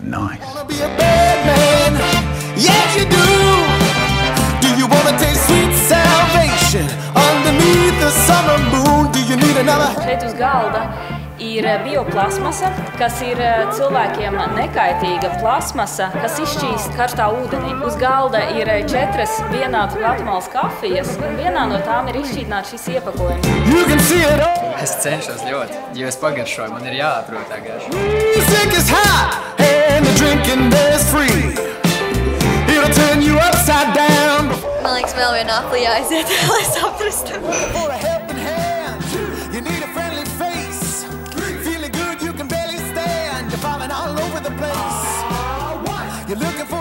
nice. Wanna be a bad man? Yes, you do. Do you wanna taste sweet salvation underneath the summer moon? Do you need another? Šeit uz galda ir bioplasmasa, kas ir cilvēkiem nekaitīga plasmasa, kas izšķīst karstā ūdenī. Uz galda ir 4 vienādas latmales kafijas, un vienā no tām ir izšķīdināts šis iepakojums. Es cenšos ļoti, jo es pagaršoju, man ir jāatrod tā garša. Music is hot and the drinking is free. It'll turn you upside down. Man liekas, vēl vienā aplī jāaiziet, lai saprastu. For a helping hand, you need a friendly face. Feeling good, you can barely stand. You're falling all over the place. You're looking for